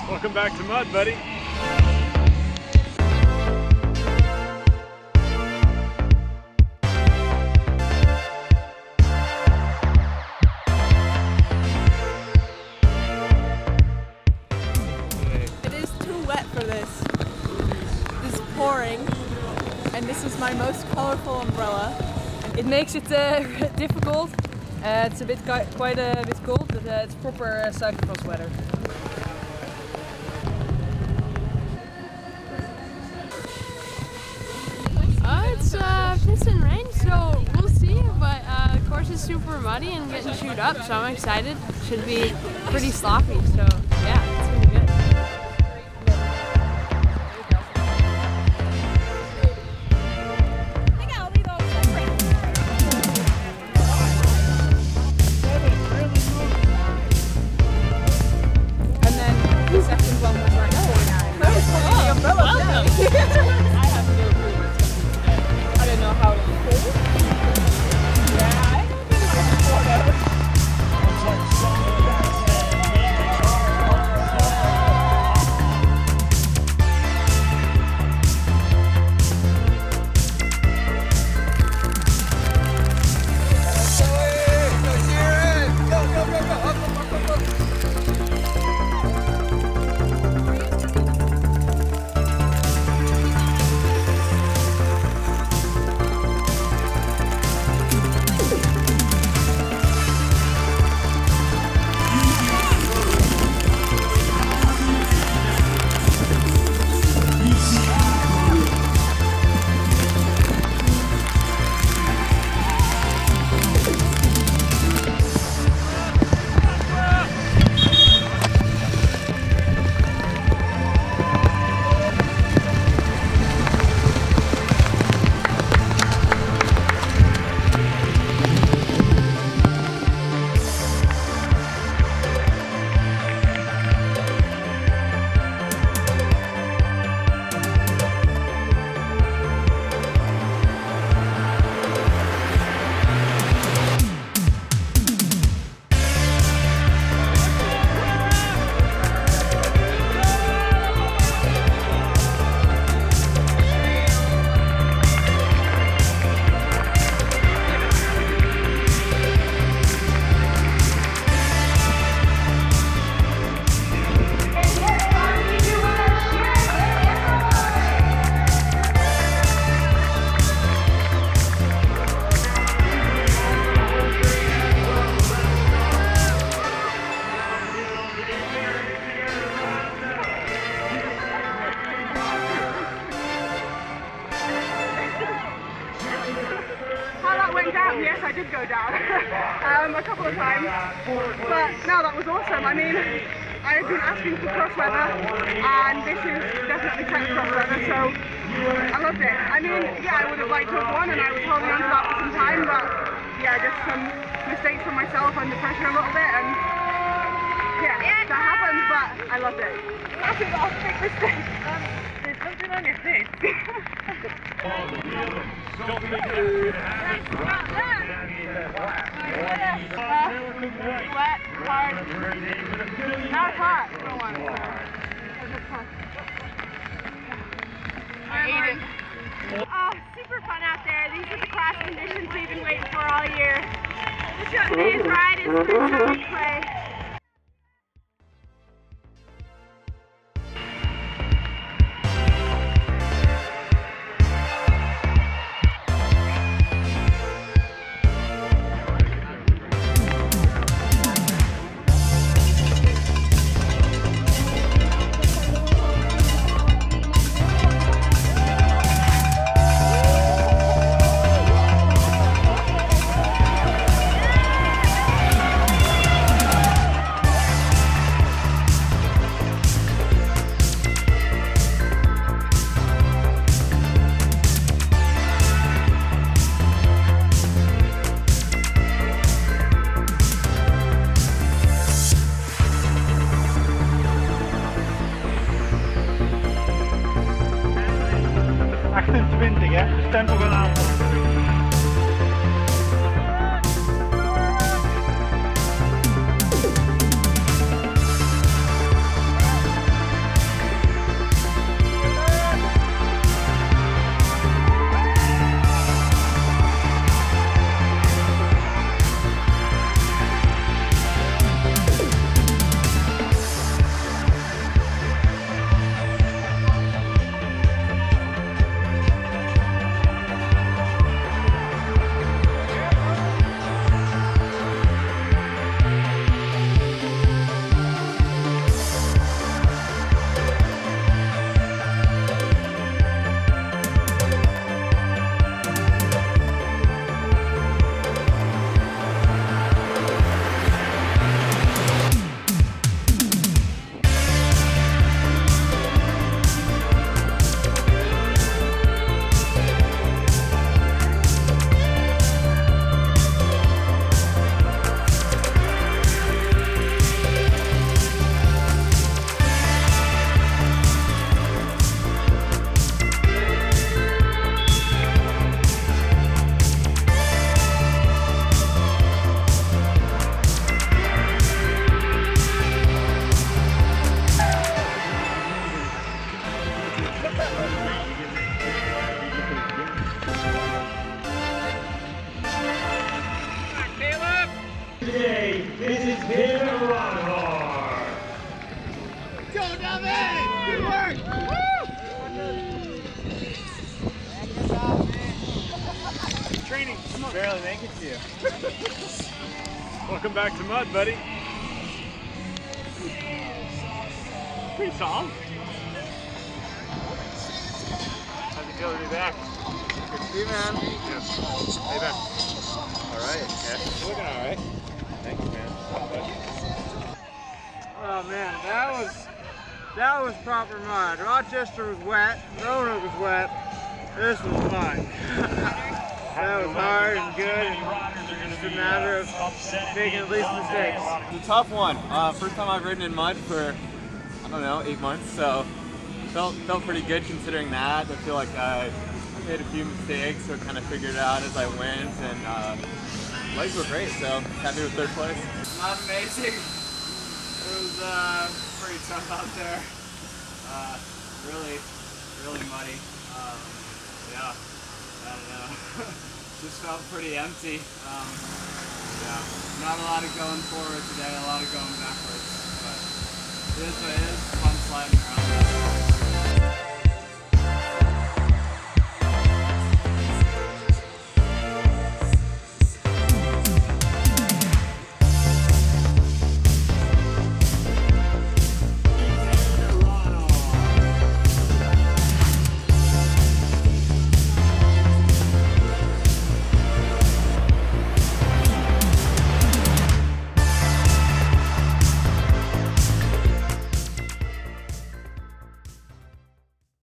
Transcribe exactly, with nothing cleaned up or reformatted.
Welcome back to mud, buddy. It is too wet for this. This is pouring, and this is my most colorful umbrella. It makes it uh, difficult. Uh, it's a bit quite a bit cold, but uh, it's proper uh, cyclocross weather. Uh, it's uh, piss and rain, so we'll see. But uh, the course is super muddy and getting chewed up, so I'm excited. Should be pretty sloppy, so yeah, it's gonna be good. And then the second one was like, oh, the umbrella's down. I have no clue what's going to I don't know how to pull. Yeah, I don't think it's for those. Down, yes, I did go down um, a couple of times, but no, that was awesome. I mean, I had been asking for cross weather, and this is definitely cyclocross weather, so I loved it. I mean, yeah, I would have liked to have won, and I was holding on to that for some time, but yeah, just some mistakes from myself under pressure a little bit, and yeah, that happened, but I loved it. That's a big mistake. Um, there's something on your face. Don't think Wet, hard. Not hot. I don't want it. I hate it. Oh, super fun out there. These are the class conditions we've been waiting for all year. The short day's ride is through Southern Clay. twintig, hè? De stempel wel aan. Go, David! Good work! Woo! Training. Come on. Barely make it to you. Welcome back to mud, buddy. Pretty solid. How's it feel to be back? Good to see you, man. Yeah. Hey, back. All right. Yeah. You're looking all right. Thanks, man. Oh man, that was that was proper mud. Rochester was wet, Roanoke was wet. This was mud. That was hard and good, and just a matter of making the least mistakes. It's a tough one. Uh, first time I've ridden in mud for, I don't know, eight months, so felt felt pretty good considering that. I feel like I made a few mistakes, so kind of figured it out as I went, and uh, legs were great, so happy with third place. Not amazing. It was uh, pretty tough out there. Uh, really, really muddy. Um, yeah, I don't know. Just felt pretty empty. Um, yeah, not a lot of going forward today, a lot of going backwards. But it is what it is. Fun sliding around.